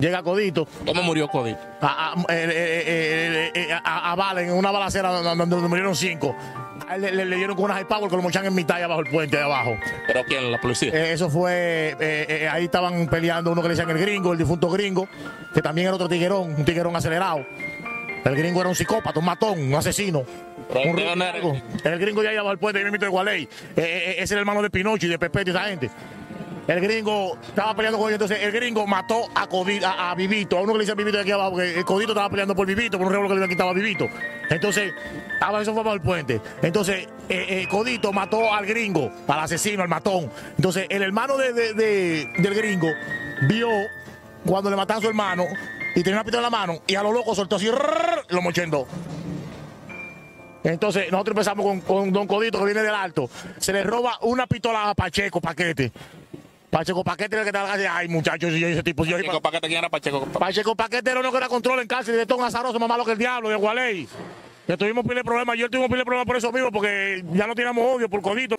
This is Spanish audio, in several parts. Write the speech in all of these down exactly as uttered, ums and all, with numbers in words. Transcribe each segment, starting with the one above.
llega Codito. ¿Cómo murió Codito? A, a, eh, eh, eh, eh, a, a bala, en una balacera donde, donde murieron cinco. A él Le, le, le dieron con una high power que lo mochan en mitad y abajo el puente de abajo. ¿Pero quién? ¿La policía? Eh, eso fue, eh, eh, ahí estaban peleando uno que le decían el gringo, el difunto gringo, que también era otro tiguerón, un tiguerón acelerado. El gringo era un psicópata, un matón, un asesino. Un gringo. El gringo ya ahí abajo el puente, ahí mismo de Gualey. Eh, eh, ese era el hermano de Pinocho y de Pepete y esa gente. El gringo estaba peleando con ellos, entonces el gringo mató a, Codito, a, a Vivito, a uno que le decía Vivito de aquí abajo, porque el Codito estaba peleando por Vivito, por un revuelo que le habían quitado a Vivito. Entonces, estaba eso fue bajo el puente. Entonces, eh, eh, Codito mató al gringo, al asesino, al matón. Entonces, el hermano de, de, de, del gringo vio cuando le mataron a su hermano y tenía una pistola en la mano y a lo loco soltó así, rrr, lo mochó en dos. Entonces, nosotros empezamos con, con Don Codito, que viene del alto. Se le roba una pistola a Pacheco Paquete. Pacheco Paquete era el que estaba en ay, muchachos, y ese tipo. Yo, Pacheco Paquete, ¿quién era Pacheco? Pacheco Paquete era uno que era control en cárcel, de Tom Azaroso, más malo que el diablo, de Gualey. Que tuvimos pile de problemas, yo tuvimos pile de problemas por eso mismo, porque ya no teníamos odio por Codito.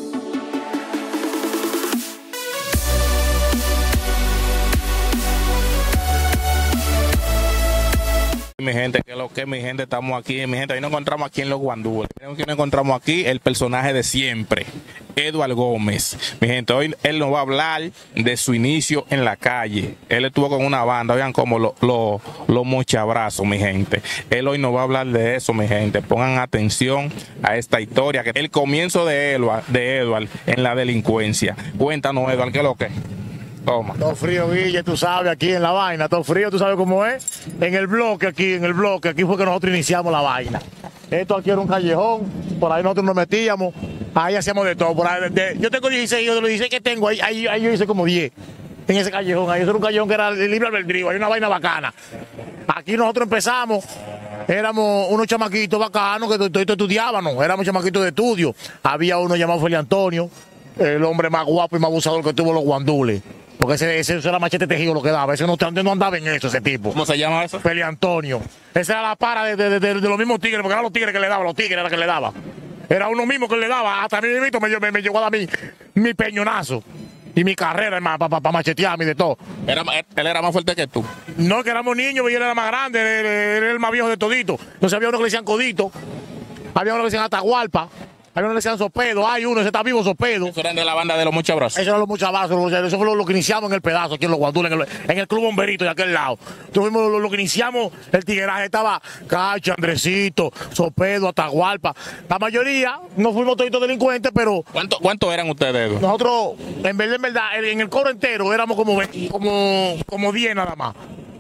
Mi gente, que lo que mi gente, estamos aquí, mi gente, hoy nos encontramos aquí en Los Guandúes. Tenemos que nos encontramos aquí el personaje de siempre, Eduard Gómez. Mi gente, hoy él nos va a hablar de su inicio en la calle. Él estuvo con una banda, vean como los lo, lo mochabrazos, mi gente. Él hoy nos va a hablar de eso, mi gente. Pongan atención a esta historia, que es el comienzo de Eduard, de Eduard en la delincuencia. Cuéntanos, Eduard, ¿qué es lo que es? Toma. Todo frío, Guille, tú sabes, aquí en la vaina, todo frío, tú sabes cómo es. En el bloque aquí, en el bloque, aquí fue que nosotros iniciamos la vaina. Esto aquí era un callejón, por ahí nosotros nos metíamos, ahí hacíamos de todo. Por ahí, de, yo tengo dieciséis, yo de los dieciséis que tengo, ahí, ahí, ahí yo hice como diez. En ese callejón, ahí eso era un callejón que era libre albedrío, hay una vaina bacana. Aquí nosotros empezamos, éramos unos chamaquitos bacanos que todos estudiábamos, éramos chamaquitos de estudio. Había uno llamado Feli Antonio, el hombre más guapo y más abusador que tuvo Los Guandules. Porque ese, ese, ese era machete tejido lo que daba. Ese no, no andaba en eso, ese tipo. ¿Cómo se llama eso? Feli Antonio. Esa era la para de, de, de, de, de los mismos tigres, porque eran los tigres que le daban, los tigres era que le daba. Era uno mismo que le daba. Hasta a mí mismo me, me, me llegó a dar mi, mi peñonazo. Y mi carrera para pa, pa machetearme y de todo. Era, él era más fuerte que tú. No, que éramos niños y él era más grande, él, él era el más viejo de todito. Entonces había uno que le decían Codito, había uno que le decían Atahualpa. Hay uno que le decían Sopedo, hay uno, ese está vivo Sopedo. Eso eran de la banda de los muchabrazos. Eso eran los muchabrazos, eso fue lo, lo que iniciamos en el pedazo, aquí en Los Guandules, en el, en el Club Bomberito de aquel lado. Entonces lo, lo, lo que iniciamos, el tigueraje estaba Cacho, Andresito, Sopedo, Atahualpa. La mayoría no fuimos toditos delincuentes, pero... ¿Cuánto, cuánto eran ustedes, Edu? Nosotros, en verdad, en verdad, en el coro entero éramos como, como, como diez nada más.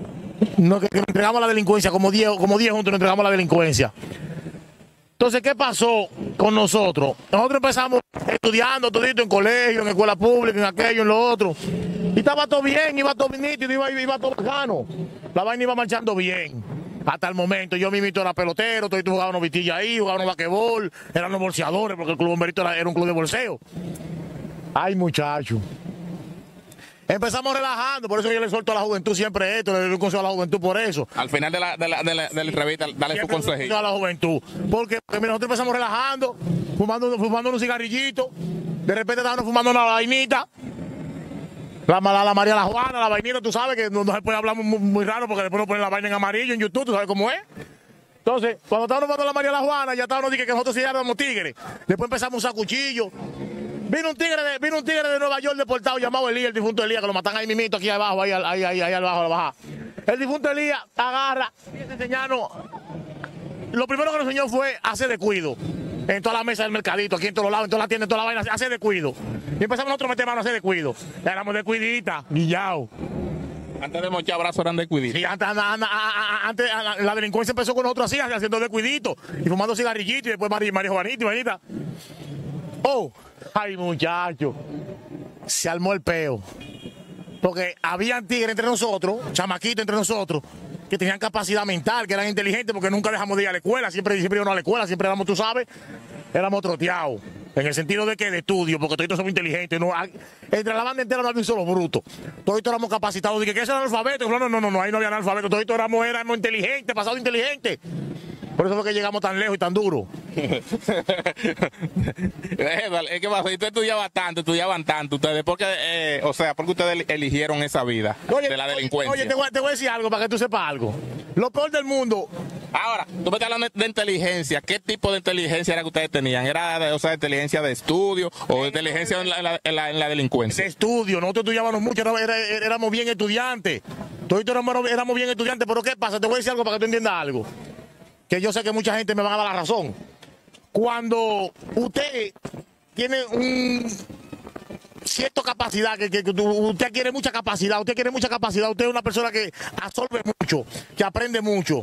No, que, que entregamos a la delincuencia, como diez, como diez juntos nos entregamos a la delincuencia. Entonces, ¿qué pasó con nosotros? Nosotros empezamos estudiando todito en colegio, en escuela pública, en aquello, en lo otro. Y estaba todo bien, iba todo nítido, iba, iba todo bacano. La vaina iba marchando bien. Hasta el momento, yo mismo era pelotero, todito jugábamos vitilla ahí, jugábamos basquetbol, eran los bolseadores, porque el Club Bomberito era, era un club de bolseo. Ay, muchacho. Empezamos relajando, por eso yo le suelto a la juventud siempre esto, le doy un consejo a la juventud por eso. Al final de la, de la, de la, de la entrevista, dale siempre tu consejo. A la juventud. Porque, porque mira, nosotros empezamos relajando, fumando, fumando un cigarrillito, de repente estábamos fumando una vainita. La, la, la María la Juana, la vainita, tú sabes que no, no se puede hablar muy, muy raro porque después nos ponen la vaina en amarillo en YouTube, tú sabes cómo es. Entonces, cuando estábamos fumando la María la Juana, ya estábamos diciendo que nosotros sí éramos tigres. Después empezamos a usar cuchillos. Vino un tigre de, vino un tigre de Nueva York deportado llamado Elías, el difunto Elías, que lo matan ahí mismito, aquí abajo, ahí, ahí, ahí, ahí abajo, a la baja. El difunto Elías agarra y se enseñarnos. Lo primero que nos enseñó fue hacer descuido. En toda la mesa del mercadito, aquí en todos lados, en todas las tiendas, en toda la vaina, hacer descuido. Y empezamos nosotros a meter mano a hacer descuido. Éramos descuiditas, guillao. Antes de mochar brazos eran descuiditos. Sí, antes, antes, antes la delincuencia empezó con nosotros así, haciendo descuiditos y fumando cigarrillitos y después María, María Juanita y vainita. Oh, ay, muchacho, se armó el peo. Porque habían tigres entre nosotros, chamaquitos entre nosotros, que tenían capacidad mental, que eran inteligentes, porque nunca dejamos de ir a la escuela, siempre, siempre íbamos a la escuela, siempre éramos, tú sabes, éramos troteados. En el sentido de que de estudio, porque todos somos inteligentes. No, entre la banda entera no había un solo bruto. Todos éramos capacitados. Dije que eso era analfabeto. No, no, no, no, ahí no había analfabeto. Todos éramos, éramos inteligentes, pasados inteligentes. Por eso fue que llegamos tan lejos y tan duro. Es que pasa, usted estudiaba tanto, estudiaban tanto, ustedes, porque, eh, o sea, porque ustedes eligieron esa vida Oye, de la oye, delincuencia. Oye, te voy, te voy a decir algo para que tú sepas algo. Lo peor del mundo. Ahora, tú me estás hablando de inteligencia. ¿Qué tipo de inteligencia era que ustedes tenían? ¿Era, de, o sea, inteligencia de estudio o de inteligencia en la, en la, en la, en la delincuencia? De estudio, nosotros estudiábamos mucho, era- era- éramos bien estudiantes. Todos éramos, éramos bien estudiantes, pero ¿qué pasa? Te voy a decir algo para que tú entiendas algo. Que yo sé que mucha gente me va a dar la razón. Cuando usted tiene un cierta capacidad, que, que, que tú- usted quiere mucha capacidad, usted quiere mucha capacidad, usted es una persona que absorbe mucho, que aprende mucho.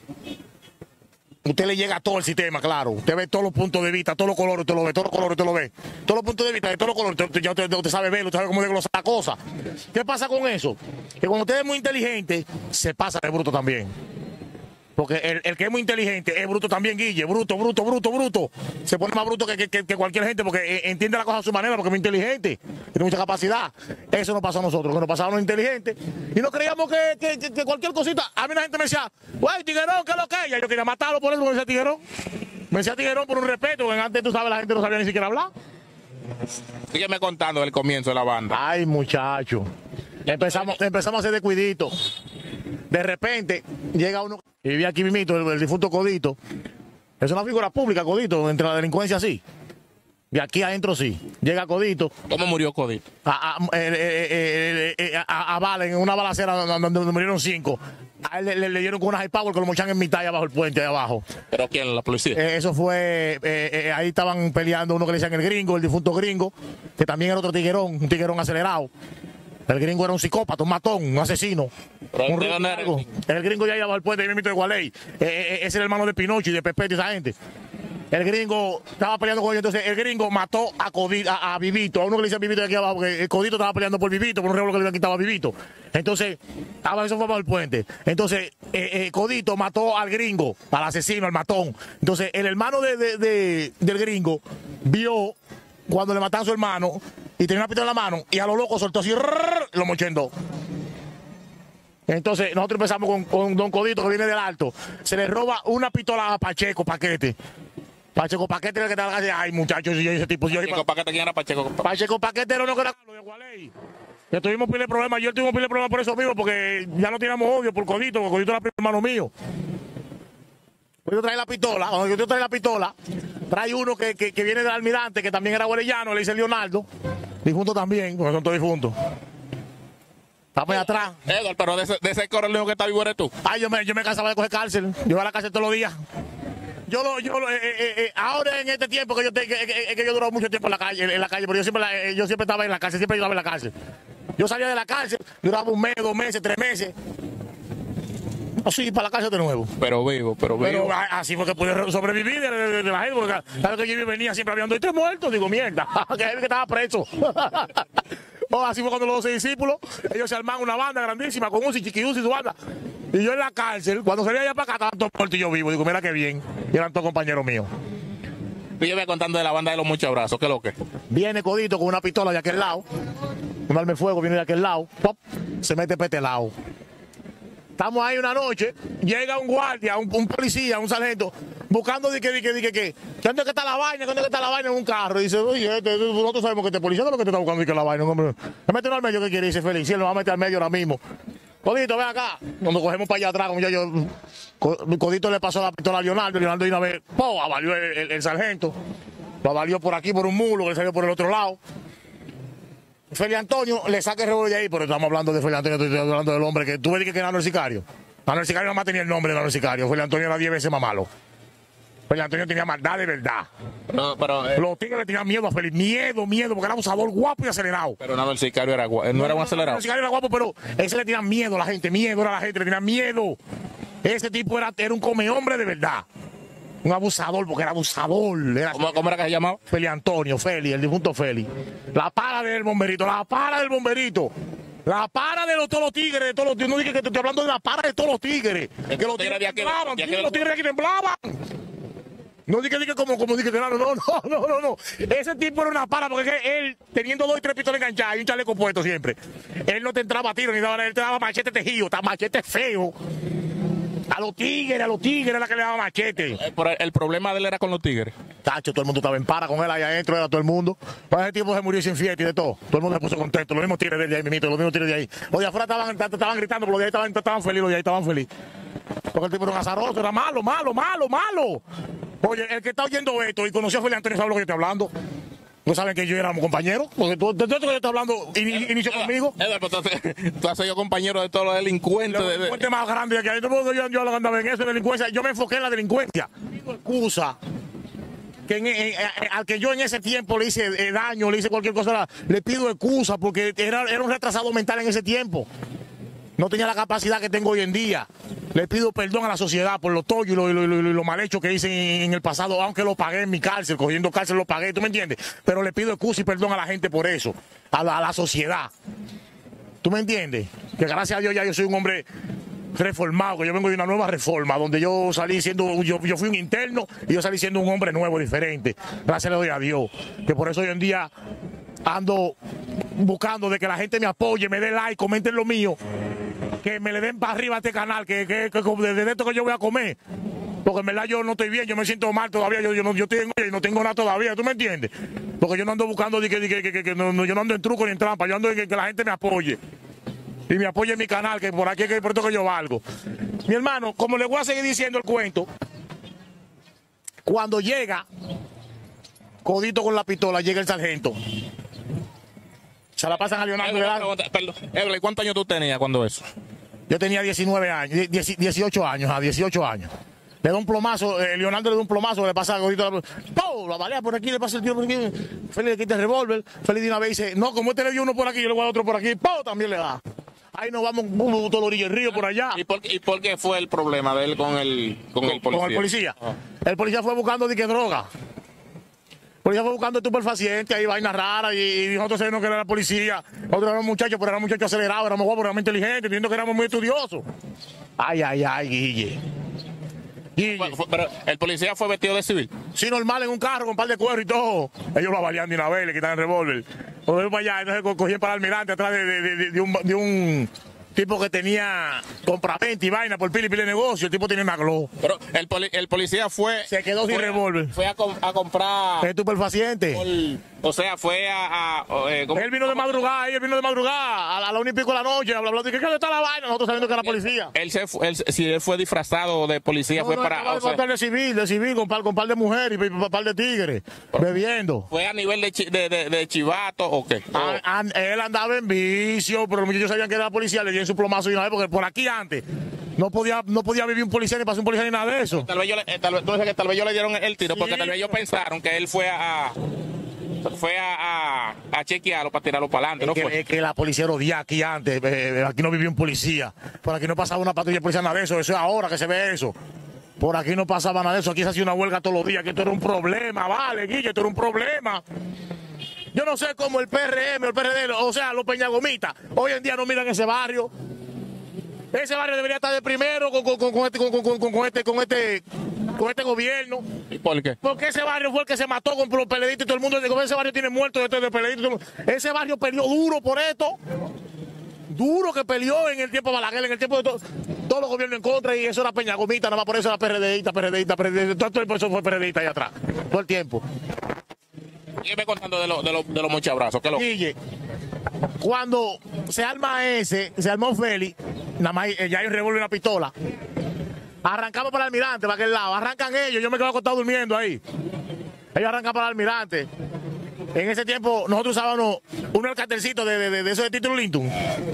Usted le llega a todo el sistema, claro. Usted ve todos los puntos de vista, todos los colores, usted lo ve, todos los colores, usted lo ve. Todos los puntos de vista, de todos los colores, usted, ya usted, usted sabe verlo, usted sabe cómo desglosar la cosa. ¿Qué pasa con eso? Que cuando usted es muy inteligente, se pasa de bruto también. Porque el, el que es muy inteligente es bruto también, Guille. Bruto, bruto, bruto, bruto. Se pone más bruto que, que, que- que cualquier gente porque eh, entiende la cosa a su manera, porque es muy inteligente. Tiene mucha capacidad. Eso nos pasó a nosotros, que nos pasaban los inteligentes. Y no creíamos que, que- que- que cualquier cosita. A mí la gente me decía, güey, Tiguerón, ¿qué es lo que es? Y yo quería matarlo por eso, porque me decía Tiguerón. Me decía Tiguerón por un respeto, porque antes tú sabes, la gente no sabía ni siquiera hablar. Sígueme contando del comienzo de la banda. Ay, muchacho. Empezamos, empezamos a hacer descuidito. De repente llega uno que vivía aquí mismito, el, el difunto Codito. Es una figura pública, Codito, entre la delincuencia sí. De aquí adentro sí. Llega Codito ¿Cómo murió Codito? a, a, eh, eh, eh, eh, a- a bala en una balacera donde, donde murieron cinco. A él le, le- le dieron con unas high power que lo mochan en mitad ahí abajo el puente, ahí abajo. ¿Pero quién? ¿La policía? Eh, eso fue, eh, eh, ahí estaban peleando uno que le decían el gringo, el difunto gringo, que también era otro tiguerón, un tiguerón acelerado. El gringo era un psicópata, un matón, un asesino. Pero, Un ¿de dónde era? rico. El gringo ya iba al puente, ahí mismo de Gualey. Eh, eh, es el hermano de Pinocho y de Pepete y esa gente. El gringo estaba peleando con ellos, entonces el gringo mató a, Codito, a, a Vivito, a uno que le decían Vivito de aquí abajo, porque el Codito estaba peleando por Vivito, por un revuelo que le habían quitado a Vivito. Entonces, estaba eso fue bajo el puente. Entonces, eh, eh, Codito mató al gringo, al asesino, al matón. Entonces, el hermano de, de- de- del gringo vio cuando le mataron a su hermano y tenía una pistola en la mano y a lo loco soltó así, rrr, lo mochó en dos. Entonces, nosotros empezamos con, con Don Codito, que viene del alto. Se le roba una pistola a Pacheco Paquete. Pacheco Paquete era el que estaba casi, ay, muchachos, y ese tipo. Yo, Pacheco Paquete, ¿quién era Pacheco? Pacheco Paquete era uno que era lo de Gualey. Que tuvimos pile de problemas, yo tuvimos pile de problemas por eso mismo, porque ya no teníamos odio por Codito, porque Codito era primo hermano mío. Codito trae la pistola, cuando Codito trae la pistola, trae uno que, que, que viene del almirante, que también era guarellano, le dice Leonardo, difunto también, porque son todos difuntos. Estamos ahí atrás. Edward, pero de ese, de ese correo que está vivo eres tú. Ay, yo me, yo me cansaba de coger cárcel, yo iba a la cárcel todos los días. Yo lo, yo lo, eh, eh, eh, ahora en este tiempo que yo te, que, que- que yo he durado mucho tiempo en la calle, en la calle, pero yo siempre, la- eh, yo siempre estaba en la cárcel, siempre estaba en la cárcel. Yo salía de la cárcel, duraba un mes, dos meses, tres meses. Así, para la cárcel de nuevo. Pero vivo, pero vivo. Pero a- así fue que pude sobrevivir de, de- de la gente, porque cada vez que yo venía siempre había dos y tres muertos. Digo, mierda, que es el que estaba preso. Oh, así fue cuando los doce discípulos, ellos se armaban una banda grandísima con Uzi, Chiquiuzi y su banda. Y yo en la cárcel, cuando salía allá para acá, estaban todos muertos y yo vivo. Digo, mira qué bien. Y eran todos compañeros míos. Y yo voy contando de la banda de los muchos abrazos, ¿qué es lo que? Viene Codito con una pistola de aquel lado, un arma de fuego viene de aquel lado, pop, se mete para este lado. Estamos ahí una noche, llega un guardia, un, un policía, un sargento, buscando de que, de que, de que, que, ¿dónde que está la vaina? ¿Dónde que está la vaina en un carro? Y dice, oye, este, nosotros sabemos que este policía no es lo que te está buscando y que la vaina. Hombre. Me mete uno al medio que quiere, dice Félix, sí, él lo va a meter al medio ahora mismo. Codito, ven acá. Cuando cogemos para allá atrás, como ya yo, Codito le pasó la pistola a Leonardo, Leonardo de una vez, ¡pum! Avalió el, el, el sargento. Lo avalió por aquí, por un mulo, que le salió por el otro lado. Félix Antonio le saca el revólver de ahí, pero estamos hablando de Félix Antonio, estoy hablando del hombre que tú ves que era el sicario. Nano el sicario nada más tenía el nombre de Nano el sicario. Félix Antonio era diez veces más malo. Félix Antonio tenía maldad de verdad. No, pero, eh, Los tigres le tenían miedo a Félix, miedo, miedo, porque era un sabor guapo y acelerado. pero no, el sicario era, gua- él no era un acelerado. El sicario era guapo, pero ese le tenían miedo a la gente, miedo era la gente, le tenían miedo. Ese tipo era, era un come hombre de verdad. Un abusador, porque era abusador. Era ¿Cómo, cómo era que se llamaba? Félix Antonio, Félix, el difunto Félix. La para del bomberito, la para del bomberito. La para de los, todos los tigres, de todos los tigres. No dije que te estoy hablando de la para de todos los tigres. Es Que los tigres de aquel- temblaban, de sí, aquel- los tigres aquí temblaban. No dije, dije como, como dije que no, no, no, no, no, no. Ese tipo era una para, porque es que él, teniendo dos y tres pistolas enganchadas y un chaleco puesto siempre, él no te entraba a tiro ni nada, él te daba machete tejido, está machete feo. A los tigres, a los tigres era la que le daba machete. El, el, el problema de él era con los tigres. Tacho, todo el mundo estaba en para con él allá adentro, era todo el mundo. Pues ese tipo se murió sin fiesta y de todo. Todo el mundo se puso contento. Los mismos tigres de ahí, mimito, los mismos tigres de ahí. Los de afuera estaban, estaban gritando, pero los de ahí estaban, estaban felices, los de ahí estaban felices. Porque el tipo era un azaroso, era malo, malo, malo, malo. Oye, el que está oyendo esto y conoció a Felipe Antonio sabe lo que yo estoy hablando. ¿No saben que yo éramos compañeros? Porque tú, de todo esto que yo estoy hablando, in, inició conmigo. Tú has sido compañero de todos los delincuentes. Los delincuentes más grandes que hay. Yo, yo, yo andaba en eso, delincuencia. Yo me enfoqué en la delincuencia. Excusa. Que en, en, en, al que yo en ese tiempo le hice eh, daño, le hice cualquier cosa, le pido excusa porque era, era un retrasado mental en ese tiempo. No tenía la capacidad que tengo hoy en día. Le pido perdón a la sociedad por lo toyo y lo, lo, lo, lo mal hecho que hice en, en el pasado, aunque lo pagué en mi cárcel, cogiendo cárcel lo pagué, ¿tú me entiendes? Pero le pido excusa y perdón a la gente por eso, a la, a la sociedad. ¿Tú me entiendes? Que gracias a Dios ya yo soy un hombre reformado, que yo vengo de una nueva reforma, donde yo salí siendo, yo, yo fui un interno y yo salí siendo un hombre nuevo, diferente. Gracias le doy a Dios. Que por eso hoy en día ando buscando de que la gente me apoye, me dé like, comenten lo mío, que me le den para arriba a este canal, que, que, que desde esto que yo voy a comer. Porque en verdad yo no estoy bien, yo me siento mal todavía, yo, yo, no, yo tengo, no tengo nada todavía, ¿tú me entiendes? Porque yo no ando buscando, de que, de que, que, que, que no, yo no ando en truco ni en trampa, yo ando en que, que la gente me apoye. Y me apoye en mi canal, que por aquí es que por esto que yo valgo. Mi hermano, como le voy a seguir diciendo el cuento, cuando llega, codito con la pistola, llega el sargento. Se la pasan a Leonardo. Edwin, ¿cuántos años tú tenías cuando eso? Yo tenía diecinueve años, dieciocho años, a dieciocho años. Le da un plomazo, eh, Leonardo le da un plomazo, le pasa a Codito la ¡pum! La balea por aquí, le pasa el tiro por aquí. Félix le quita el revólver. Félix de una vez dice, no, como este le dio uno por aquí, yo le voy a dar otro por aquí. ¡Pum! También le da. Ahí nos vamos uh, todo la orilla del río por allá. ¿Y por, ¿Y por qué fue el problema de él con el, con el policía? Con el policía. Ah. El policía fue buscando de qué droga. El policía fue buscando estupefacientes, ahí vainas raras, y, y nosotros sabíamos que era la policía. Nosotros éramos muchachos, pero éramos muchachos acelerados, éramos guapos, éramos inteligentes, viendo que éramos muy estudiosos. Ay, ay, ay, Guille. Guille. Pero el policía fue vestido de civil. Sí, normal, en un carro con un par de cuero y todo. Ellos lo avalian de una vez, le quitan el revólver. Volvemos para allá, entonces cogían para el almirante atrás de, de, de, de, un, de un tipo que tenía compraventa y vaina por pila y pila de negocio. El tipo tenía una glow. Pero el, poli, el policía fue... Se quedó sin revólver. Fue a, a comprar... Estupefaciente. O sea, fue a... a eh, él vino de madrugada, él vino de madrugada, a la, a la una y pico de la noche, bla, bla, bla. ¿Qué está la vaina? Nosotros sabiendo que era policía. Él se fue, él, si él fue disfrazado de policía, no, fue no, para... No, o sea, de civil, de civil, con par, con par de mujeres y con par de tigres, bebiendo. ¿Fue a nivel de, chi, de, de, de chivato o qué? A, a, él andaba en vicio, pero los muchachos sabían que era policía, le dieron su plomazo y una vez, porque por aquí antes no podía, no podía vivir un policía ni pasar un policía ni nada de eso. Tal vez yo le, tal vez, tú dices que tal vez yo le dieron el tiro, sí, porque tal vez ellos pensaron que él fue a... fue a, a, a chequearlo para tirarlo para adelante, ¿no es que, fue? Es que la policía lo día aquí antes, eh, aquí no vivía un policía, por aquí no pasaba una patrulla de policía, nada de eso, eso es ahora que se ve eso. Por aquí no pasaba nada de eso, aquí se hacía una huelga todos los días, que esto era un problema, vale, Guille, esto era un problema. Yo no sé cómo el P R M, el P R D, o sea, los peñagomitas, hoy en día no miran ese barrio. Ese barrio debería estar de primero con, con, con, este, con, con, con, con este, con este, con este gobierno. ¿Y por qué? Porque ese barrio fue el que se mató con los peleditos y todo el mundo. Ese barrio tiene muertos de, de peleditos. Ese barrio peleó duro por esto. Duro que peleó en el tiempo de Balaguer, en el tiempo de todo, todos los gobiernos en contra, y eso era Peñagomita, nada más por eso era PRDista, PRDista, PRDista, todo por eso fue PRDista ahí atrás, todo el tiempo. Sígueme contando de, lo, de, lo, de los muchabrazos. ¿Qué lo? Guille, cuando se arma ese, se armó Félix, nada más ya hay un revólver y una pistola. Arrancamos para el almirante, para aquel lado. Arrancan ellos, yo me quedo acostado durmiendo ahí. Ellos arrancan para el almirante. En ese tiempo nosotros usábamos un alcatercito de, de, de, de esos de título Linton.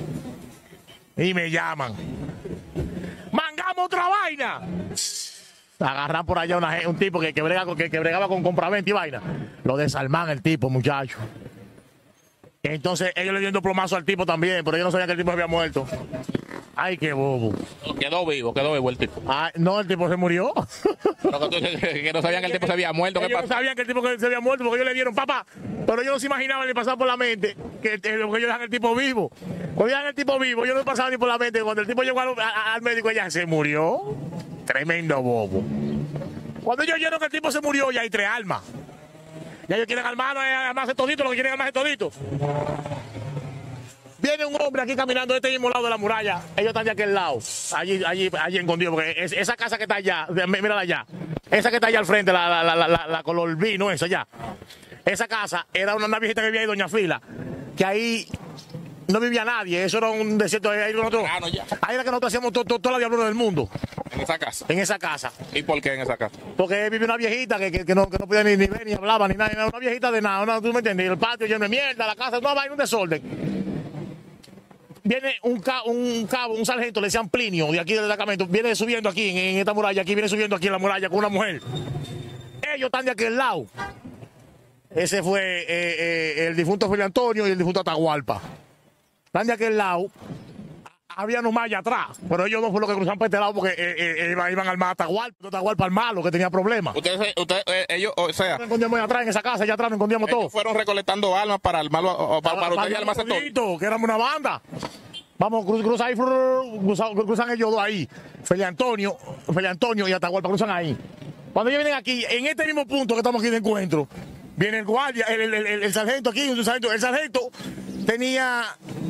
Y me llaman. ¡Mangamos otra vaina! Agarran por allá una, un tipo que, que, brega, que, que bregaba con compraventa y vaina. Lo desarman el tipo, muchacho. Entonces ellos le dieron plomazo al tipo también, pero ellos no sabían que el tipo había muerto. Ay, qué bobo. Quedó vivo, quedó vivo el tipo. Ay, no, el tipo se murió. Pero que, tú, que no sabían que el tipo se había muerto. Ellos ¿Qué no sabían que el tipo se había muerto porque ellos le dieron, papá. Pero ellos no se imaginaban ni pasaban por la mente que, que ellos dejan el tipo vivo. Cuando dejan el tipo vivo, ellos no pasaban ni por la mente. Cuando el tipo llegó al, a, al médico, ella se murió. Tremendo bobo. Cuando ellos oyeron que el tipo se murió, ya hay tres almas. Ya ellos quieren armar, armarse todito, lo que quieren armarse todito. Viene un hombre aquí caminando de este mismo lado de la muralla. Ellos están de aquel lado. Allí, allí, allí escondidos. Porque es, esa casa que está allá, mírala allá. Esa que está allá al frente, la, la, la, la, la color vino, esa allá. Esa casa era una, una viejita que vivía ahí, Doña Fila. Que ahí no vivía nadie. Eso era un desierto. Ahí, nosotros, Ah, no, ya. ahí era que nosotros hacíamos toda to, to la diablura del mundo. En esa casa. En esa casa. ¿Y por qué en esa casa? Porque vivía una viejita que, que, que, no, que no podía ni, ni ver, ni hablaba, ni nada. Una viejita de nada. Una, ¿tú me entiendes? El patio lleno de mierda, la casa, no, va un desorden. Viene un, ca un cabo, un sargento, le decían Plinio, de aquí del destacamento, viene subiendo aquí en, en esta muralla, aquí viene subiendo aquí en la muralla con una mujer. Ellos están de aquel lado. Ese fue eh, eh, el difunto Felipe Antonio y el difunto Atahualpa. Están de aquel lado. Había nomás allá atrás, pero ellos dos fueron los que cruzaron para este lado porque eh, eh, iban, iban al más Atahualpa, Atahualpa al malo, que tenía problemas. Ustedes, ustedes eh, ellos, o sea, nos escondíamos allá atrás en esa casa, allá atrás nos escondíamos todos. Fueron recolectando armas para el malo, o, para, para, para ustedes armarse todo. Que éramos una banda. Vamos, cruz, cruzan ahí, cruzan, cruzan ellos dos ahí. Felipe Antonio, Felipe Antonio y Atahualpa cruzan ahí. Cuando ellos vienen aquí, en este mismo punto que estamos aquí de encuentro, viene el guardia, el, el, el, el sargento aquí, el sargento, el sargento tenía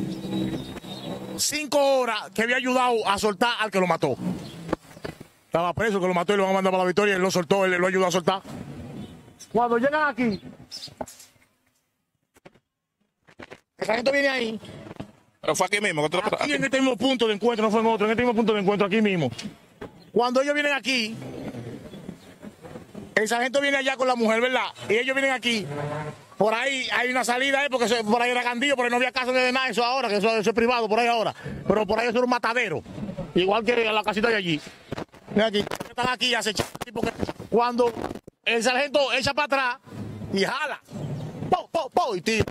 cinco horas que había ayudado a soltar al que lo mató. Estaba preso, el que lo mató y lo van a mandar para la Victoria, él lo soltó, él lo ayudó a soltar. Cuando llegan aquí, el sargento viene ahí. Pero fue aquí mismo. Aquí en este mismo punto de encuentro, no fue en otro, en este mismo punto de encuentro, aquí mismo. Cuando ellos vienen aquí, el sargento viene allá con la mujer, ¿verdad? Y ellos vienen aquí. Por ahí hay una salida, ¿eh? Porque eso, por ahí era Gandillo, por ahí no había casa de nada, eso ahora, que eso, eso es privado, por ahí ahora. Pero por ahí eso era un matadero. Igual que la casita de allí. Mira aquí, están aquí acechando, porque cuando el sargento echa para atrás y jala, po, po, po, y tira.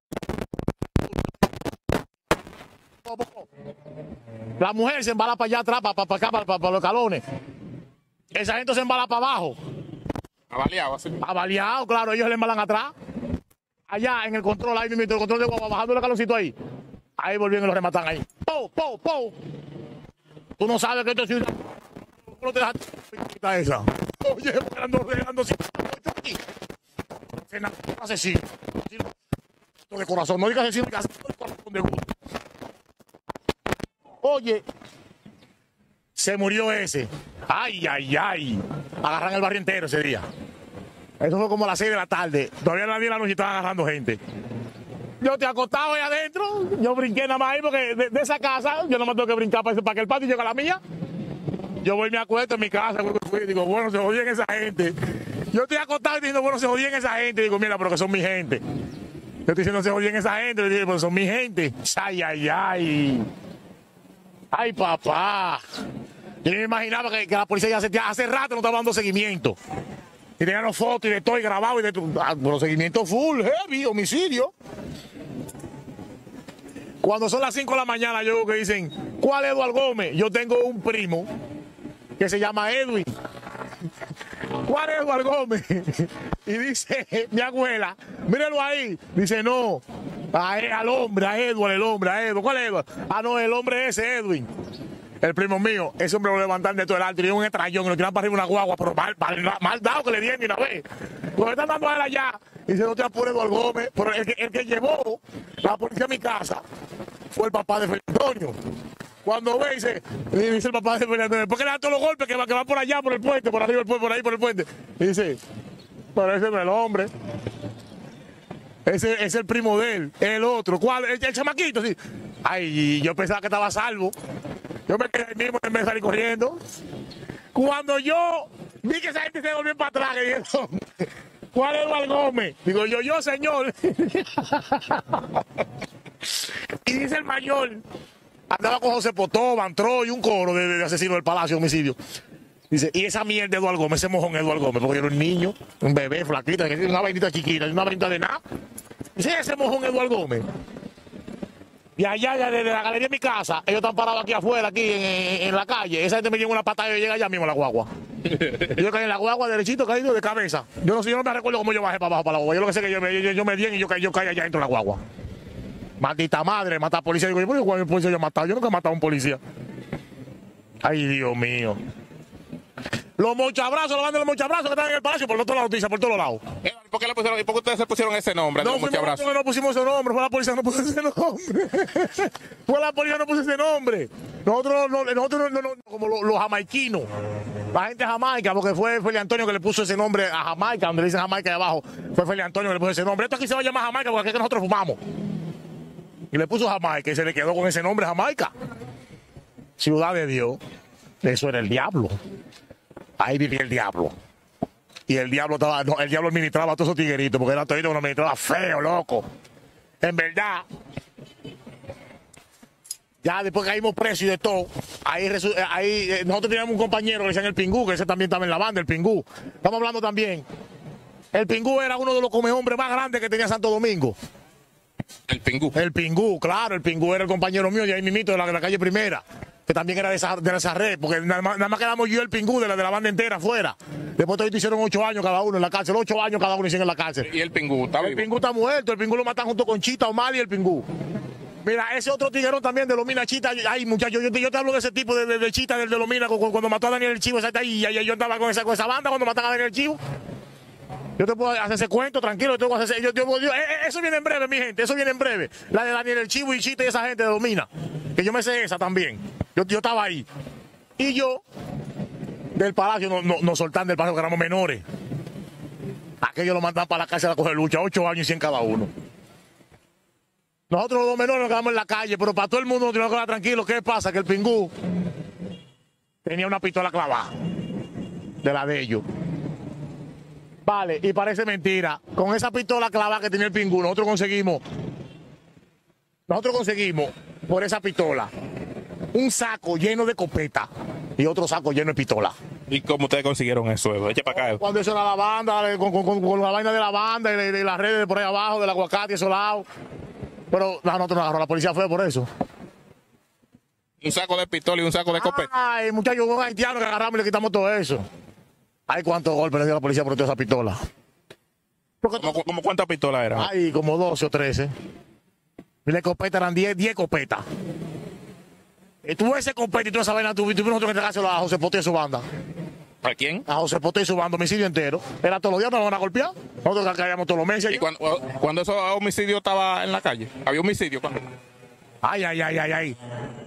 La mujer se embala para allá atrás, para, para acá, para, para, para los calones. El sargento se embala para abajo. Avaliado, así. Avaliado, claro, ellos le embalan atrás. Allá en el control, ahí mismo, el control de guagua, bajando el caloncito ahí. Ahí volviendo y lo rematan ahí. ¡Pou, pou, pou! Tú no sabes que esto es ciudad. ¿Cómo te dejas esa? Oye, ando, ando sin aquí. Asesino. De corazón, no digas asesino, digas de corazón de gusto. Oye, se murió ese. Ay, ay, ay. Agarran el barrio entero ese día. Eso fue como a las seis de la tarde. Todavía nadie de la noche estaba agarrando gente. Yo te acostaba ahí adentro. Yo brinqué nada más ahí porque de, de esa casa yo no me tengo que brincar para, para que el patio llegue a la mía. Yo voy y me acuesto en mi casa. Y digo, bueno, se jodían esa gente. Yo estoy acostado diciendo, bueno, se jodían esa gente. Y digo, mira, pero que son mi gente. Yo estoy diciendo, se jodían esa gente. Y digo, pero son mi gente. Ay, ay, ay. Ay, papá. Yo me imaginaba que, que la policía ya hace, ya hace rato no estaba dando seguimiento. Y tenían los fotos y de todo y grabado y de todo. Ah, pero seguimiento full, heavy, homicidio. Cuando son las cinco de la mañana, yo veo que dicen, ¿cuál es Eduardo Gómez? Yo tengo un primo que se llama Edwin. ¿Cuál es Eduardo Gómez? Y dice mi abuela, míralo ahí. Dice, no, a, al hombre, a Edward, el hombre, a Edward. ¿Cuál es Edward? Ah, no, el hombre ese, Edwin. El primo mío, ese hombre lo levantan de todo el alto y le dio un estrellón y lo tiran para arriba una guagua, pero mal, mal, mal dado que le dieron de una vez. Lo están dando a él allá y dice, no te apures, Eduardo Gómez. Pero el que, el que llevó la policía a mi casa fue el papá de Felipe Antonio. Cuando ve, dice, dice el papá de Felipe Antonio, ¿por qué le dan todos los golpes que va, que va por allá, por el puente, por arriba, por ahí, por el puente? Y dice, pero ese no es el hombre. Ese es el primo de él, el otro. ¿Cuál? El, el chamaquito, sí. Ay, yo pensaba que estaba a salvo. Yo me quedé ahí mismo y me salí corriendo. Cuando yo vi que esa gente se volvió para atrás, que dijeron, ¿cuál es Eduardo Gómez? Digo yo, yo, señor. Y dice el mayor, andaba con José Potó, Bantró y un coro de, de asesino del Palacio, homicidio. Dice, y esa mierda de Eduardo Gómez, ese mojón Eduardo Gómez, porque era un niño, un bebé, flaquita, una vainita chiquita, una vainita de nada. Dice, ese mojón Eduardo Gómez. Y allá, desde la galería de mi casa, ellos están parados aquí afuera, aquí en, en, en la calle. Esa gente me lleva una patada y llega allá mismo a la guagua. Yo caí en la guagua, derechito, caído de cabeza. Yo no sé, yo no me recuerdo cómo yo bajé para abajo para la guagua. Yo lo que sé es que yo me, yo, yo me di y yo, yo caí allá dentro de la guagua. Maldita madre, matar a policía. Digo, ¿por qué cuál policía yo he matado? Yo nunca he matado a un policía. Ay, Dios mío. Los mochabrazos, la banda de los mochabrazos que están en el palacio, por todas las noticias, por todos lados. ¿Y por qué, le pusieron, ¿Y por qué ustedes se pusieron ese nombre? No, los mochabrazos? no, no pusimos ese nombre, fue la policía que no puso ese nombre. Fue la policía que no puso ese nombre. Nosotros, no, nosotros no, no, no, como los, los jamaiquinos, la gente de Jamaica, porque fue Feli Antonio que le puso ese nombre a Jamaica, donde le dicen Jamaica de abajo, fue Feli Antonio que le puso ese nombre. Esto aquí se va a llamar Jamaica porque aquí es que nosotros fumamos. Y le puso Jamaica y se le quedó con ese nombre Jamaica. Ciudad de Dios, eso era el diablo. Ahí vivía el diablo. Y el diablo estaba, no, el diablo administraba a todos esos tigueritos, porque era todo uno administraba feo, loco. En verdad, ya después caímos presos y de todo, ahí, ahí nosotros teníamos un compañero que le decían el Pingú, que ese también estaba en la banda, el Pingú. Estamos hablando también. El Pingú era uno de los comehombres más grandes que tenía Santo Domingo. El Pingú. El Pingú, claro, el Pingú era el compañero mío de ahí mismito, de la, de la calle Primera, que también era de esa, de esa red, porque nada más, nada más quedamos yo y el Pingú de la, de la banda entera afuera. Después todos hicieron ocho años cada uno en la cárcel, ocho años cada uno hicieron en la cárcel. ¿Y el Pingú está vivo? El Pingú está muerto, el Pingú lo matan junto con Chita, Omar y el Pingú. Mira, ese otro tiguerón también de Lomina Chita, ay muchachos, yo te, yo te hablo de ese tipo de, de, de Chita, del de Lomina, cuando, cuando mató a Daniel el Chivo, esa, y, y yo andaba con esa, con esa banda cuando mataban a Daniel el Chivo. Yo te puedo hacer ese cuento, tranquilo, yo te puedo hacer, yo, yo, yo, eso viene en breve, mi gente, eso viene en breve. La de Daniel el Chivo y Chita y esa gente de Domina, que yo me sé esa también. Yo, yo estaba ahí. Y yo, del palacio, nos no, no soltaban del palacio, que éramos menores. Aquellos lo mandaban para la cárcel a coger lucha, ocho años y cien cada uno. Nosotros los dos menores nos quedamos en la calle, pero para todo el mundo nos teníamos que quedar tranquilos. ¿Qué pasa? Que el Pingú tenía una pistola clavada, de la de ellos. Vale, y parece mentira. Con esa pistola clavada que tenía el Pingú, nosotros conseguimos, nosotros conseguimos, por esa pistola, un saco lleno de copeta y otro saco lleno de pistola. ¿Y cómo ustedes consiguieron eso? Eche para acá. Cuando eso era la banda, con, con, con, con la vaina de la banda y de, de las redes de por ahí abajo, del aguacate y esos lados. Pero no, nosotros nos agarró, la policía fue por eso. Un saco de pistola y un saco de copeta. Ay, muchachos, un haitiano que agarramos y le quitamos todo eso. Ay, cuántos golpes le dio la policía por toda esa pistola. ¿Cómo, cómo cuántas pistolas eran? Ay, como doce o trece. Y la escopeta eran diez, diez escopetas. Y tú ese escopeta y toda esa vaina, tú tuvimos nosotros que entregárselo a José Poté y su banda. ¿A quién? A José Poté y su banda, homicidio entero. Era todos los días, nos van a golpear. Nosotros caíamos todos los meses. ¿Y cuando, cuando ese homicidio estaba en la calle? ¿Había homicidio? ¿Cuándo? Ay, ay, ay, ay, ay.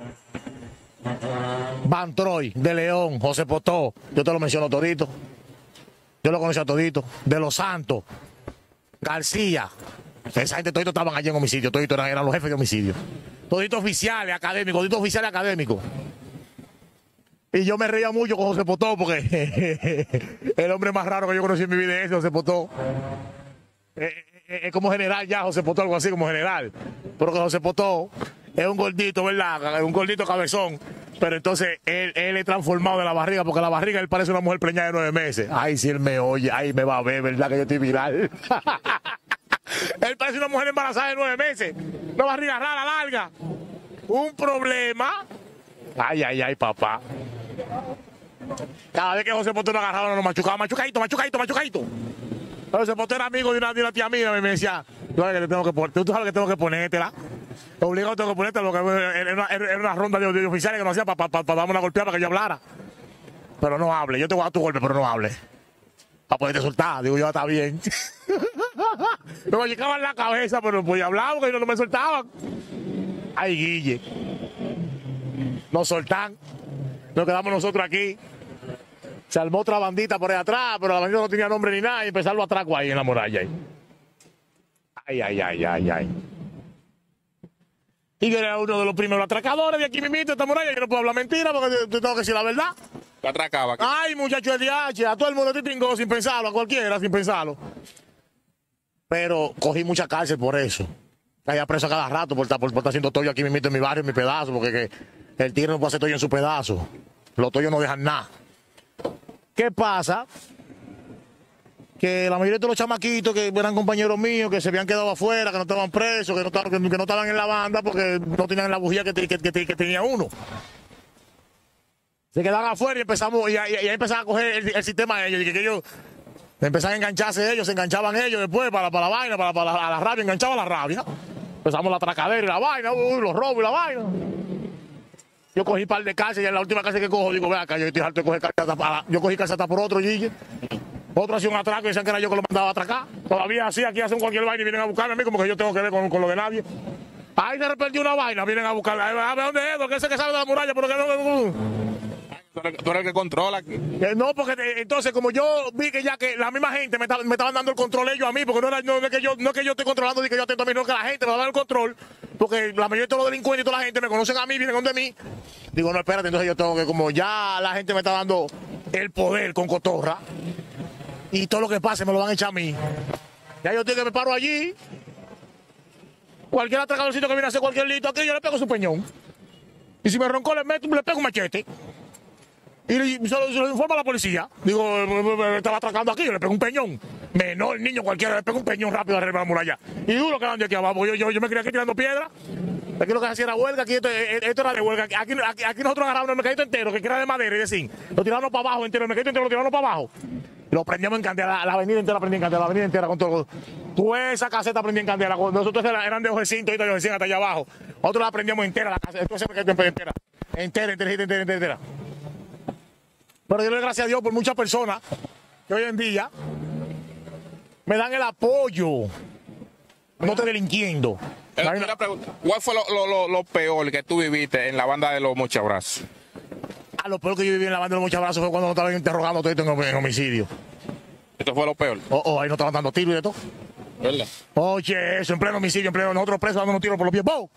Van Troy, de León, José Potó, yo te lo menciono todito. Yo lo conocí a todito. De Los Santos, García. Esa gente todito estaban allí en homicidio, todito eran, eran los jefes de homicidio. Todito oficiales, académicos, todito oficiales académicos. Y yo me reía mucho con José Potó porque el hombre más raro que yo conocí en mi vida es ese, José Potó. Es, es, es como general ya, José Potó, algo así como general. Pero que José Potó es un gordito, ¿verdad? Es un gordito cabezón. Pero entonces él, él es transformado de la barriga, porque la barriga él parece una mujer preñada de nueve meses. Ay, si él me oye, ay, me va a ver, ¿verdad? Que yo estoy viral. Él parece una mujer embarazada de nueve meses. Una barriga rara, larga. Un problema. Ay, ay, ay, papá. Cada vez que José Potó lo agarraba, nos machucaba. Machucadito, machucadito, machucadito. José Potó era amigo de una, de una tía mía y me decía, tú sabes que te tengo que poner, tú sabes que tengo que ponértela. Obligado tengo que ponértela porque era una, era una ronda de, de oficiales que nos hacía para pa, pa, pa darme una golpeada para que yo hablara. Pero no hable, yo te voy a dar tu golpe, pero no hable. Para poderte soltar, digo yo, está bien. Me machucaban la cabeza, pero no podía hablar porque no, no me soltaban. Ay, Guille. Nos soltan. Nos quedamos nosotros aquí. Se armó otra bandita por ahí atrás, pero la bandita no tenía nombre ni nada y empezaron a atraco ahí en la muralla. Ay, ay, ay, ay, ay. Y yo era uno de los primeros atracadores de aquí mismo, esta muralla. Yo no puedo hablar mentira porque te tengo que decir la verdad. ¿Te atracaba? Ay, muchacho de D H, a todo el mundo te tingó sin pensarlo, a cualquiera sin pensarlo. Pero cogí mucha cárcel por eso. Caía preso a cada rato por estar, por, por estar haciendo toyo aquí mismo en mi barrio, en mi pedazo, porque que el tigre no puede hacer toyo en su pedazo. Los toyos no dejan nada. ¿Qué pasa? Que la mayoría de los chamaquitos que eran compañeros míos, que se habían quedado afuera, que no estaban presos, que no estaban, que, que no estaban en la banda porque no tenían la bujía que, que, que, que tenía uno. Se quedaban afuera y empezamos, y, y, y ahí empezaban a coger el, el sistema de ellos, y que, que ellos empezaban a engancharse ellos, se enganchaban ellos después para, para la vaina, para, para la, la rabia, enganchaban la rabia. Empezamos la tracadera y la vaina, uy, los robos y la vaina. Yo cogí par de cárcel y en la última cárcel que cojo, digo, vea acá, yo estoy harto de coger cárcel hasta para- Yo cogí cárcel hasta por otro, Gigi. Otro hacía un atraco y decían que era yo que lo mandaba a atracar. Todavía así, aquí hacen cualquier vaina y vienen a buscarme a mí como que yo tengo que ver con, con lo de nadie. Ahí de repente una vaina, vienen a buscarme. A ver dónde es, que ese que sabe de la muralla, pero que no... Tú eres, tú eres el que controla aquí. Eh, No, porque eh, entonces como yo vi que ya que la misma gente me, estaba- me estaban dando el control ellos a mí, porque no, era, no, es que yo, no es que yo esté controlando ni que yo atento a mí, no es que la gente me va a dar el control, porque la mayoría de todos los delincuentes y toda la gente me conocen a mí, vienen donde mí. Digo, no, espérate, entonces yo tengo que, como ya la gente me está dando el poder con cotorra, y todo lo que pase me lo van a echar a mí. Ya yo tengo que me paro allí, cualquier atracadorcito que viene a hacer cualquier lito aquí, yo le pego su peñón. Y si me roncó, le, meto, le pego un machete. Y se lo, se lo informa a la policía. Digo, me estaba atracando aquí, yo le pego un peñón. Menor, niño, cualquiera, le pego un peñón rápido arriba de la muralla. Y duro quedando aquí abajo. Yo, yo, yo me quería aquí tirando piedra. Aquí lo que hacía era huelga, aquí esto, esto era de huelga. Aquí, aquí, aquí nosotros agarramos el mercadito entero, que era de madera, y decir, lo tiramos para abajo entero, el mercadito entero lo tiramos para abajo. Lo prendíamos en candela, la, la avenida entera prendía en candela, la avenida entera con todo. Toda esa caseta prendía en candela. Nosotros eran de Ojecinto, ahorita decían hasta allá abajo. Nosotros la prendíamos entera, la caseta, entonces entera, entera, entera, entera, entera, entera, entera. Pero yo le doy gracias a Dios por muchas personas que hoy en día me dan el apoyo. No te delinquiendo. Eh, una pregunta. ¿Cuál fue lo, lo, lo, lo peor que tú viviste en la banda de los Mochabrazos? A lo peor que yo viví en la banda de los Mochabrazos fue cuando nos estaban interrogando todo esto en, en homicidio. Esto fue lo peor. Oh, oh, ahí nos estaban dando tiros y de todo. ¿Verdad? Oye, eso, en pleno homicidio, en pleno, nosotros presos dándonos tiros por los pies. ¡Bo!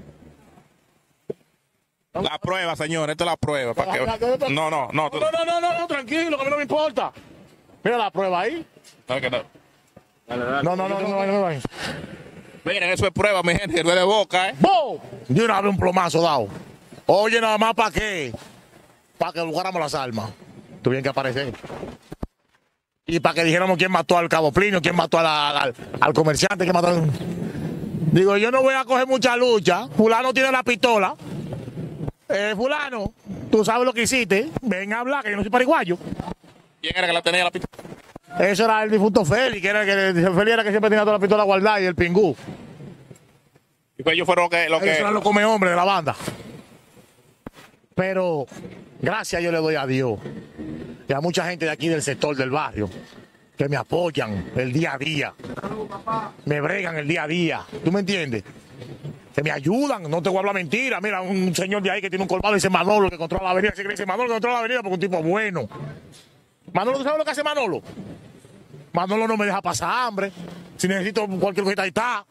La prueba, señor, esta es la prueba. ¿Para que... No, no, no. Tú... No, no, no, no, no, tranquilo, que a mí no me importa. Mira la prueba ahí. No, que no. No, no, no, no, no, no, no. Miren, eso es prueba, mi gente, que no es de boca, ¿eh? ¡Bo! Yo una vez un plomazo dado. Oye, nada más para qué. Para que buscáramos las armas. Tuvieron que aparecer. Y para que dijéramos quién mató al Cabo Plinio, quién mató a la- al, al comerciante, quién mató al... Digo, yo no voy a coger mucha lucha. Fulano tiene la pistola. Eh, fulano, tú sabes lo que hiciste. Ven a hablar, que yo no soy pariguayo. ¿Quién era que la tenía la pistola? Eso era el difunto Félix, que era el que Félix era que siempre tenía toda la pistola guardada y el pingú. Y pues ellos fueron lo que... Lo que... Eso era lo come hombre de la banda. Pero gracias yo le doy a Dios y a mucha gente de aquí del sector del barrio que me apoyan el día a día, me bregan el día a día, ¿tú me entiendes? Que me ayudan, no te voy a hablar mentira. Mira, un señor de ahí que tiene un colmado, dice Manolo, que controla la avenida, que dice Manolo que controla la avenida porque es un tipo bueno. Manolo, ¿tú sabes lo que hace Manolo? Manolo no me deja pasar hambre, si necesito cualquier cosita ahí está.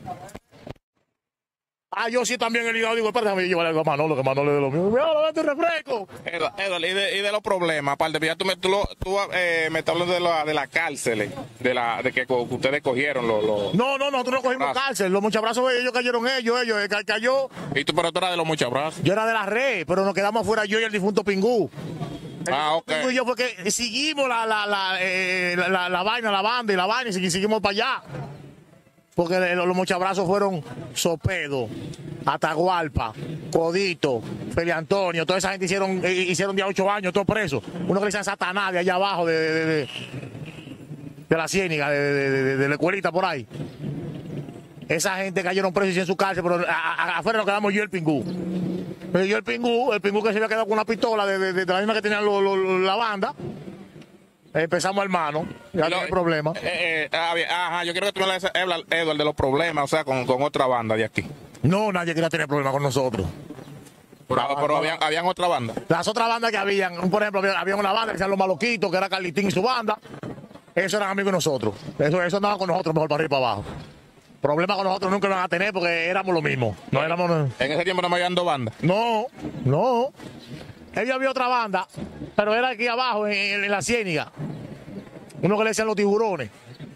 Ah, yo sí también el hígado, digo, espérate, déjame llevarle algo a Manolo, que Manolo es de lo mío. Mira, date refresco. Edward, Edward, y, de, y de los problemas, aparte, ya tú me, tú, lo- tú, eh, me estás hablando de la, de la cárcel, de la de que, co- que ustedes cogieron los... los- No, no, nosotros no cogimos Brazo. cárcel. Los muchabrazos, ellos cayeron ellos, ellos, eh, ca- cayó. Y tú, pero tú eras de los Mochabrazos. Yo era de la red, pero nos quedamos afuera yo y el difunto Pingú. Ah, ok. Pingú y yo fue que seguimos la, la, la, eh, la, la- la vaina, la banda y la vaina y segui- seguimos para allá. Porque eh, los muchabrazos fueron Sopedo, Atagualpa, Codito, Feli Antonio, toda esa gente hicieron, eh, hicieron día ocho años, todos presos. Uno que le decían Satanás de allá abajo, de, de, de, de la Ciéniga, de, de, de- de la escuelita por ahí. Esa gente cayeron presos en su cárcel, pero a- a- afuera nos quedamos yo y el Pingú. Pero yo el Pingú, el Pingú que se había quedado con una pistola de, de- de- de la misma que tenían lo- lo- lo- la banda. Empezamos hermano, ya no hay problema. Eh, eh, ah, bien, ajá, yo quiero que tú me hables, Edward, Edward, de los problemas, o sea, con, con otra banda de aquí. No, nadie quería tener problema con nosotros. Pero, pero habían, habían otra banda. Las otras bandas que habían, por ejemplo, había, había una banda que se llama Los Maloquitos, que era Carlitín y su banda. Esos eran amigos de nosotros. Eso, eso andaba con nosotros mejor para arriba y para abajo. Problemas con nosotros nunca lo van a tener porque éramos lo mismo. No éramos. En ese tiempo no me habían dos bandas. No, no. Ellos había otra banda, pero era aquí abajo, en, en la Ciéniga. Uno que le decían los tiburones.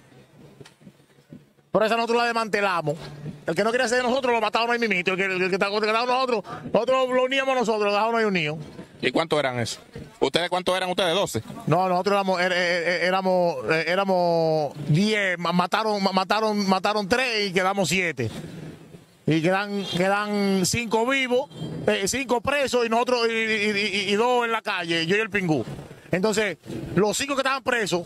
Por eso nosotros la desmantelamos. El que no quería ser de nosotros lo mataban ahí mismito. El que, el que estaba contra nosotros, nosotros lo uníamos nosotros, lo dejábamos ahí unidos. ¿Y cuántos eran esos? ¿Ustedes cuántos eran ustedes? ¿doce? No, nosotros éramos, er- er- er- éramos, eh, éramos diez, ma- mataron, ma- mataron, mataron tres y quedamos siete. Y quedan, quedan cinco vivos, eh, cinco presos y nosotros y, y- y- y dos en la calle, yo y el Pingú. Entonces, los cinco que estaban presos,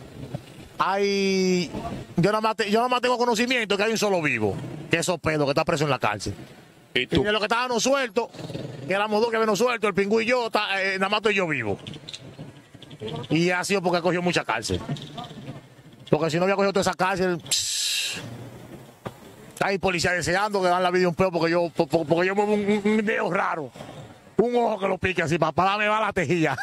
hay, yo nada más, te- yo nada más tengo conocimiento que hay un solo vivo, que es Sopedo, que está preso en la cárcel. ¿Y Y tú? de los que estábamos sueltos, que éramos dos que habíamos sueltos, el pingüí y yo, ta- eh, nada más estoy yo vivo. Y ha sido porque cogió mucha cárcel. Porque si no había cogido toda esa cárcel, pss, hay policías deseando que dan la vida un peo porque yo, po- po- porque yo muevo un, un dedo raro. Un ojo que lo pique así, para, para darme va la tejilla.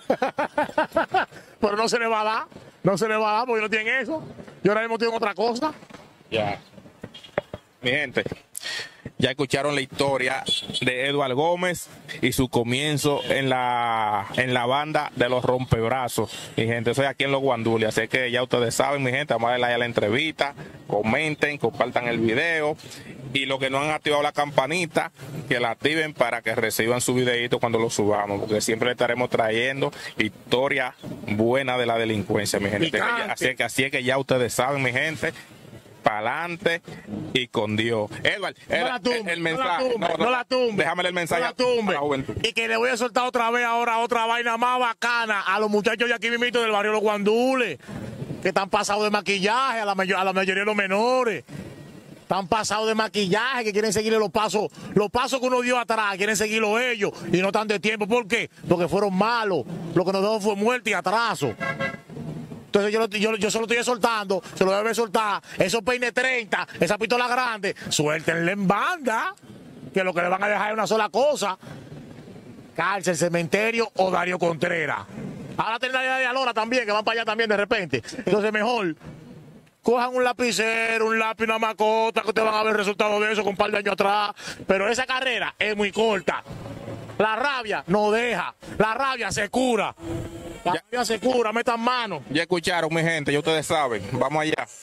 Pero no se le va a dar, no se le va a dar porque no tienen eso. Yo ahora mismo tengo otra cosa. Ya. Mi gente, ya escucharon la historia de Eduardo Gómez y su comienzo en la en la banda de los rompebrazos. Mi gente, soy aquí en Los Guandules, así que ya ustedes saben, mi gente, vamos a darle like a la entrevista, comenten, compartan el video y los que no han activado la campanita, que la activen para que reciban su videito cuando lo subamos, porque siempre le estaremos trayendo historias buenas de la delincuencia, mi gente. Picante. Así es que, así es que ya ustedes saben, mi gente, para adelante y con Dios. Edward, No el, la tumbe, el- el no la mensaje. tumbe, no la tumbe. Déjame el mensaje No la tumbe. a la juventud. Y que le voy a soltar otra vez ahora otra vaina más bacana a los muchachos de aquí mismito del barrio Los Guandules, que están pasados de maquillaje, a la, mayo- a la mayoría de los menores. Están pasados de maquillaje, que quieren seguirle los pasos, los pasos que uno dio atrás, quieren seguirlo ellos y no están de tiempo. ¿Por qué? Porque fueron malos. Lo que nos dio fue muerte y atraso. Entonces yo, lo- yo, yo se lo estoy soltando, se lo debe soltar. Esos peines treinta, esa pistola grande, suéltenle en banda, que lo que le van a dejar es una sola cosa. Cárcel, cementerio o Darío Contreras. Ahora tienen la de Alora también, que van para allá también de repente. Entonces mejor, cojan un lapicero, un lápiz, una macota, que ustedes van a ver resultados de eso con un par de años atrás. Pero esa carrera es muy corta. La rabia no deja, la rabia se cura. La rabia se cura, metan mano. Ya escucharon, mi gente, ya ustedes saben. Vamos allá.